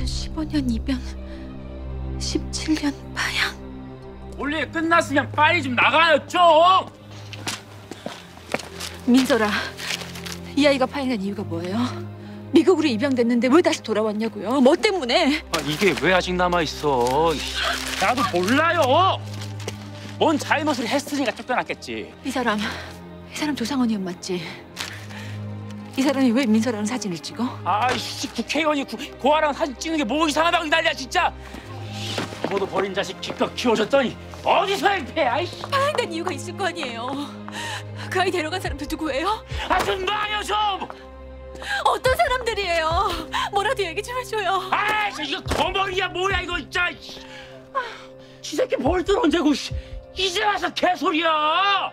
15년 입양, 17년 파양. 원래 끝났으면 빨리 좀 나가요 좀. 민설아, 이 아이가 파양한 이유가 뭐예요? 미국으로 입양됐는데 왜 다시 돌아왔냐고요? 뭐 때문에? 아, 이게 왜 아직 남아 있어? 나도 몰라요. 뭔 잘못을 했으니까 쫓겨났겠지. 이 사람 조상원이형 맞지? 이 사람이 왜 민설아랑 사진을 찍어? 아이씨, 국회의원이 고아랑 사진 찍는 게 뭐 이상하다고 이 난리야 진짜. 부모도 버린 자식 기껏 키워줬더니 어디서 행패? 아이씨. 파양된 이유가 있을 거 아니에요. 그 아이 데려간 사람들 누구예요? 아 좀 놔요 좀. 어떤 사람들이에요? 뭐라도 얘기 좀 해줘요. 아이씨, 이거 거머리야 뭐야 이거 진짜. 이 새끼 볼들 언제고 이제 와서 개소리야.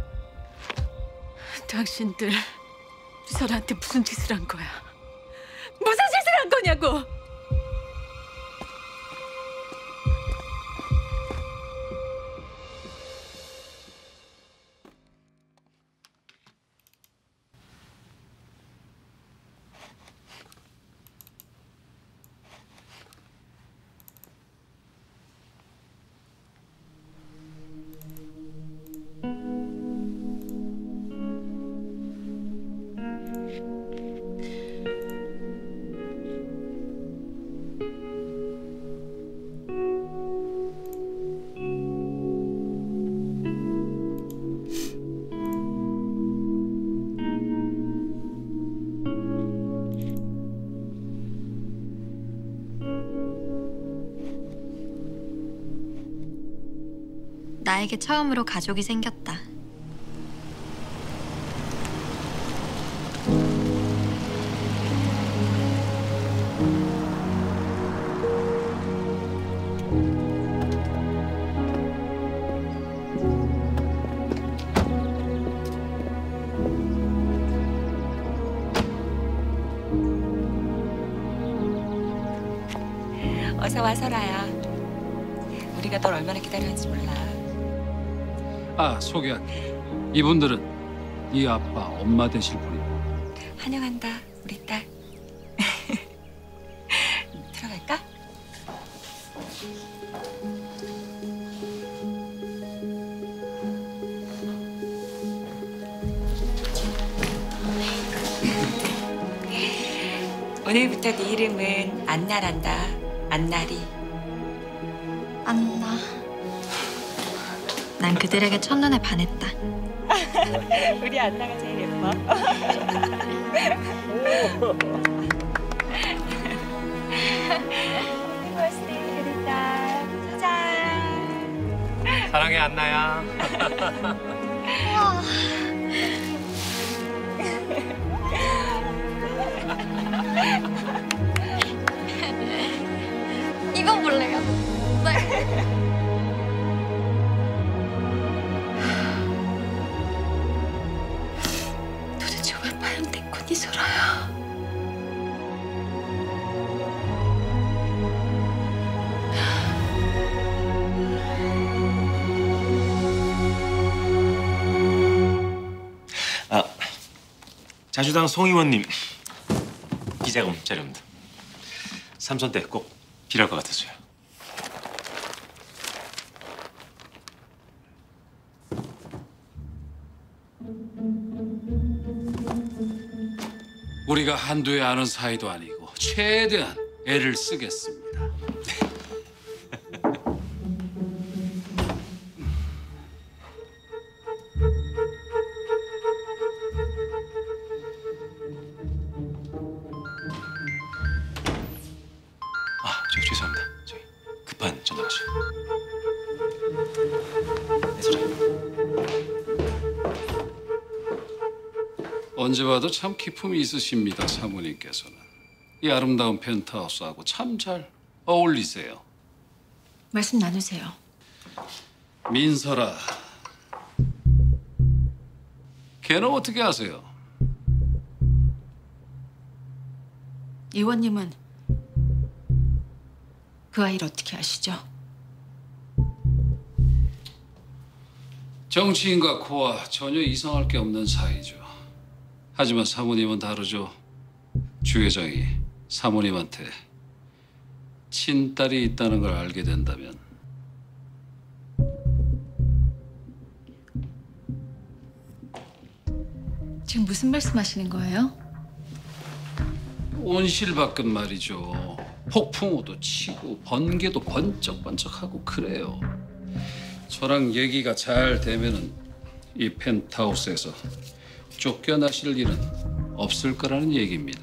당신들 민설아한테 무슨 짓을 한 거야? 무슨 짓을 한 거냐고! 나에게 처음으로 가족이 생겼다. 어서 와, 설아야. 우리가 널 얼마나 기다렸는지 몰라. 아, 소개할게. 이분들은 네 아빠, 엄마 되실 분이다. 환영한다, 우리 딸. 들어갈까? 오늘부터 네 이름은 안나란다. 안나리. 안나. 난 그들에게 첫눈에 반했다. 우리 안나가 제일 예뻐. 버스데이 우리 딸. 짜잔. 사랑해 안나야. 이거 볼래요? 네. 도대체 왜 파양된 건 이설아야? 아, 자주당 송 의원님 기자금 자료입니다. 삼선 때 꼭 필요할 것 같아서요. 우리가 한두에 아는 사이도 아니고 최대한 애를 쓰겠습니다. 죄송합니다. 저기 급한 전화 왔어요. 네, 소장님. 언제 봐도 참 기품이 있으십니다, 사모님께서는. 이 아름다운 펜트하우스하고 참 잘 어울리세요. 말씀 나누세요. 민설아, 걔는 어떻게 아세요? 의원님은 그 아이를 어떻게 아시죠? 정치인과 코와 전혀 이상할 게 없는 사이죠. 하지만 사모님은 다르죠. 주 회장이 사모님한테 친딸이 있다는 걸 알게 된다면 지금 무슨 말씀하시는 거예요? 온실밖은 말이죠. 폭풍우도 치고 번개도 번쩍번쩍하고 그래요. 저랑 얘기가 잘 되면은 이 펜트하우스에서 쫓겨나실 일은 없을 거라는 얘기입니다.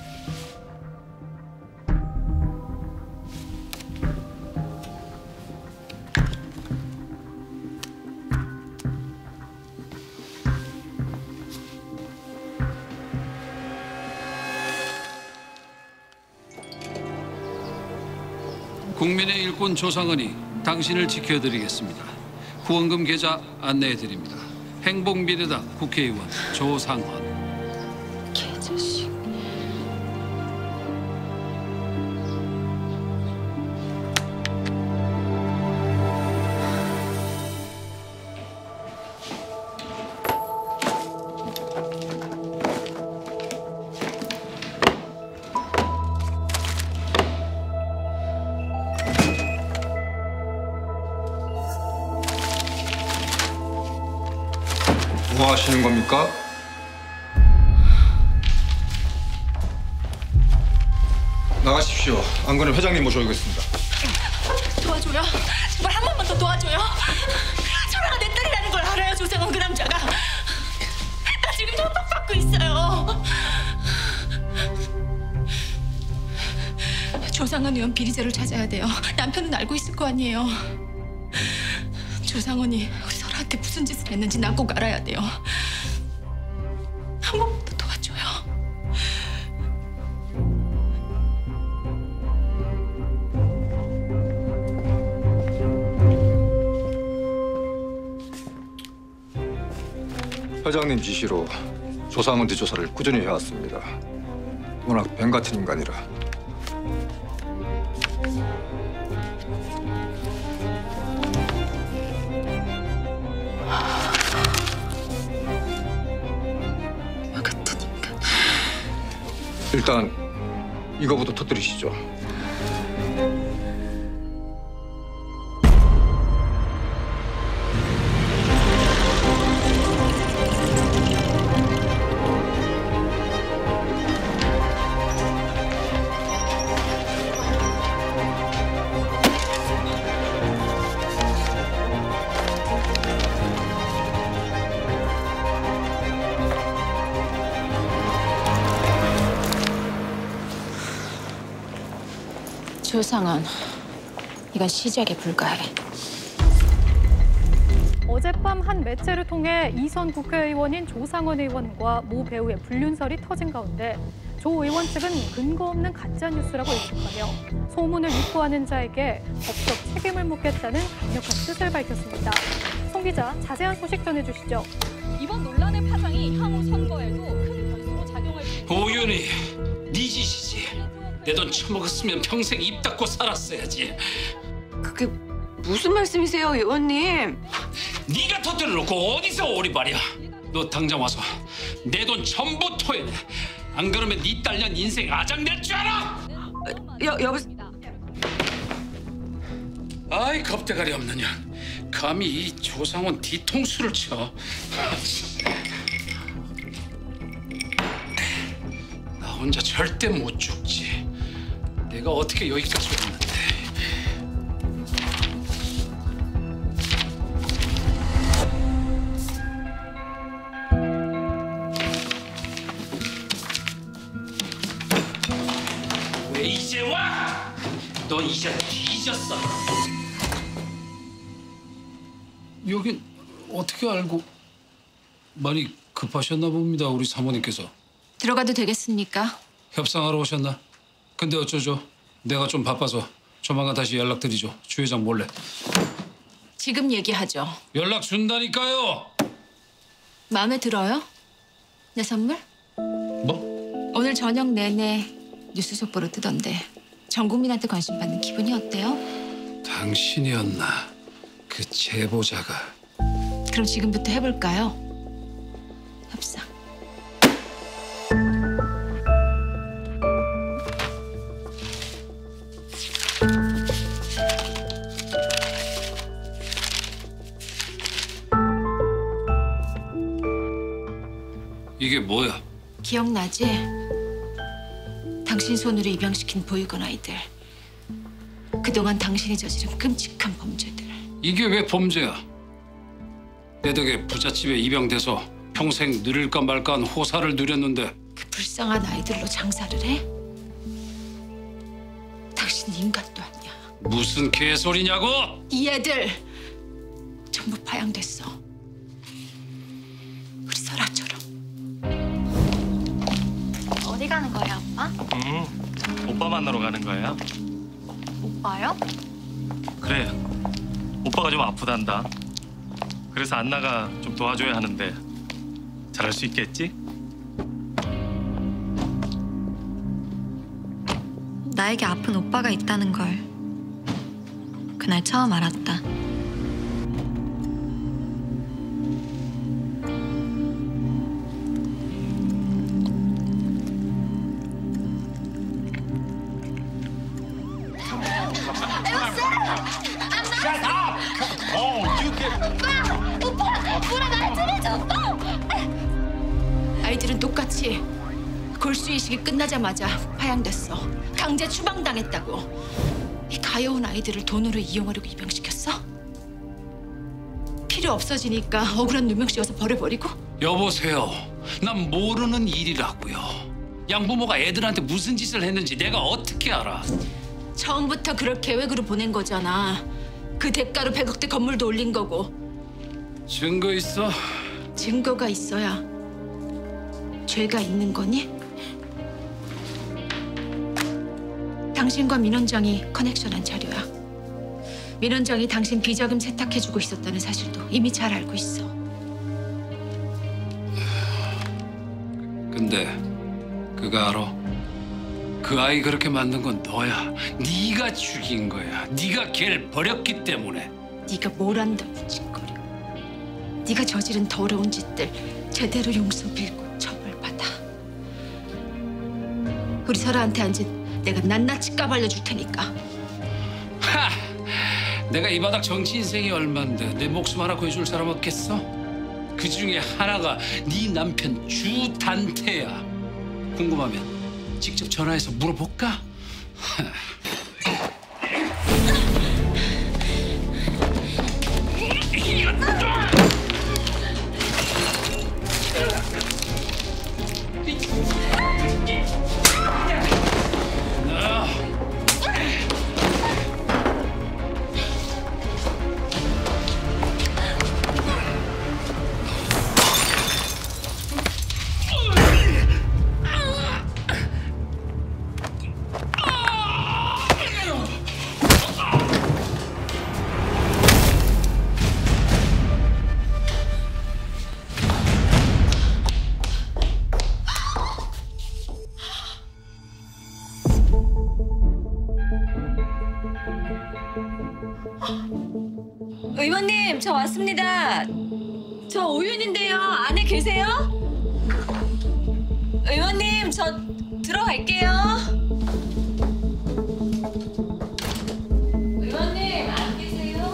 국민의 일꾼 조상은이 당신을 지켜드리겠습니다. 후원금 계좌 안내해드립니다. 행복미래당 국회의원 조상헌. 개자식. 뭐 하시는 겁니까? 나가십시오. 안 그러면 회장님 모셔오겠습니다. 도와줘요. 제발 한 번만 더 도와줘요. 소라가 내 딸이라는 걸 알아요, 조상은 그 남자가. 나 지금 협박받고 있어요. 조상은 의원 비리자를 찾아야 돼요. 남편은 알고 있을 거 아니에요. 조상원이 우리 설아한테 무슨 짓을 했는지 난 꼭 알아야 돼요. 한 번만 더 도와줘요. 회장님 지시로 조상은 뒷조사를 꾸준히 해왔습니다. 워낙 뱀 같은 인간이라. 일단 이거부터 터뜨리시죠. 조상원, 이건 시작에 불과해. 어젯밤 한 매체를 통해 이선 국회의원인 조상원 의원과 모 배우의 불륜설이 터진 가운데 조 의원 측은 근거 없는 가짜 뉴스라고 일축하며 소문을 유포하는 자에게 법적 책임을 묻겠다는 강력한 뜻을 밝혔습니다. 송 기자, 자세한 소식 전해주시죠. 이번 논란의 파장이 향후 선거에도 큰 변수로 작용할 수 있다. 오윤희, 네 짓이지. 내 돈 처먹었으면 평생 입 닫고 살았어야지. 그게 무슨 말씀이세요, 의원님? 네가 터뜨려 놓고 어디서 오리발이야. 너 당장 와서 내 돈 전부 토해내. 안 그러면 네 딸년 인생 아작낼 줄 알아? 여보세요? 아이 겁대가리 없는 년. 감히 이 조상원 뒤통수를 쳐. 나 혼자 절대 못 죽지. 내가 어떻게 여기까지 왔는데. 왜 이제 와? 너 이제 뒤졌어. 여긴 어떻게 알고? 많이 급하셨나 봅니다, 우리 사모님께서. 들어가도 되겠습니까? 협상하러 오셨나? 근데 어쩌죠? 내가 좀 바빠서 조만간 다시 연락드리죠. 주 회장 몰래. 지금 얘기하죠. 연락 준다니까요. 마음에 들어요? 내 선물? 뭐? 오늘 저녁 내내 뉴스 속보로 뜨던데 전 국민한테 관심 받는 기분이 어때요? 당신이었나? 그 제보자가. 그럼 지금부터 해볼까요? 협상. 뭐야? 기억나지? 당신 손으로 입양시킨 보육원 아이들. 그동안 당신이 저지른 끔찍한 범죄들. 이게 왜 범죄야? 내 덕에 부잣집에 입양돼서 평생 누릴까 말까한 호사를 누렸는데 그 불쌍한 아이들로 장사를 해? 당신 인간도 아니야. 무슨 개소리냐고? 이 애들 전부 파양됐어. 우리 설아처럼. 어디 가는 거야, 아빠? 오빠 만나러 가는 거예요? 오빠요? 그래. 오빠가 좀 아프단다. 그래서 안나가 좀 도와줘야 하는데 잘할 수 있겠지? 나에게 아픈 오빠가 있다는 걸 그날 처음 알았다. 아이들은 똑같이 골수이식이 끝나자마자 파양됐어. 강제 추방당했다고. 이 가여운 아이들을 돈으로 이용하려고 입양시켰어? 필요 없어지니까 억울한 누명씌워서 버려버리고? 여보세요. 난 모르는 일이라고요. 양부모가 애들한테 무슨 짓을 했는지 내가 어떻게 알아? 처음부터 그럴 계획으로 보낸 거잖아. 그 대가로 100억대 건물도 올린 거고. 증거 있어? 증거가 있어야 죄가 있는 거니? 당신과 민원장이 커넥션한 자료야. 민원장이 당신 비자금 세탁해주고 있었다는 사실도 이미 잘 알고 있어. 근데 그거 알아? 그 아이 그렇게 만든 건 너야. 네가 죽인 거야. 네가 걔를 버렸기 때문에. 네가 뭘 안다고 짓거려. 네가 저지른 더러운 짓들 제대로 용서 빌고 처벌받아. 우리 설아한테 한 짓 내가 낱낱이 까발려줄 테니까. 하! 내가 이 바닥 정치 인생이 얼만데 내 목숨 하나 구해줄 사람 없겠어? 그 중에 하나가 네 남편 주단태야. 궁금하면 직접 전화해서 물어볼까? 의원님, 저 왔습니다. 저 오윤인데요. 안에 계세요? 의원님, 저 들어갈게요. 의원님, 안 계세요?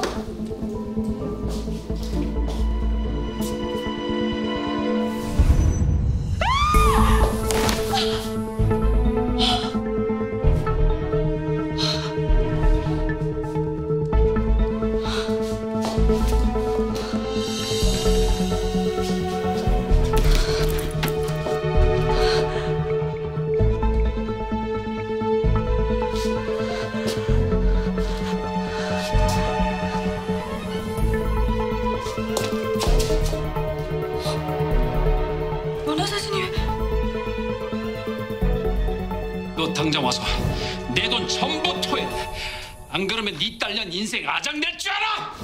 너 당장 와서 내 돈 전부 토해내. 안 그러면 네 딸년 인생 아작낼 줄 알아?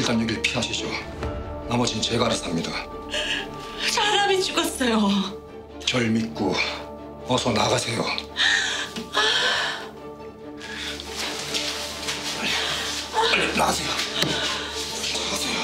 일단 여길 피하시죠. 나머진 제가 알아서 합니다. 사람이 죽었어요. 절 믿고 어서 나가세요. 빨리 나가세요. 나가세요.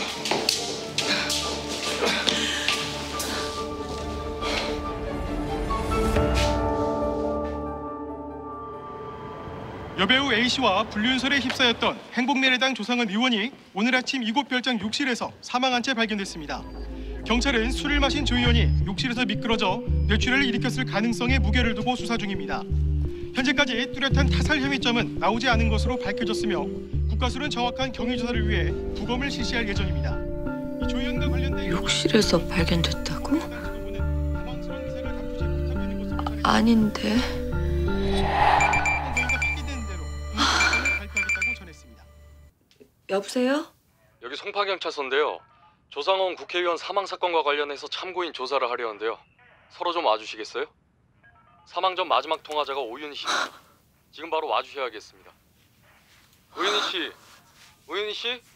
여배우 A씨와 불륜설에 휩싸였던 행복미래당 조상은 의원이 오늘 아침 이곳 별장 욕실에서 사망한 채 발견됐습니다. 경찰은 술을 마신 조 의원이 욕실에서 미끄러져 뇌출혈을 일으켰을 가능성에 무게를 두고 수사 중입니다. 현재까지 뚜렷한 타살 혐의점은 나오지 않은 것으로 밝혀졌으며 국가수는 정확한 경위 조사를 위해 부검을 실시할 예정입니다. 이 조 의원과 관련된 욕실에서 발견됐다고? 아닌데. 여보세요? 여기 송파경찰서인데요. 조상원 국회의원 사망 사건과 관련해서 참고인 조사를 하려는데요. 서로 좀 와주시겠어요? 사망 전 마지막 통화자가 오윤희 씨입니다. 지금 바로 와주셔야겠습니다. 오윤희 씨, 오윤희 씨?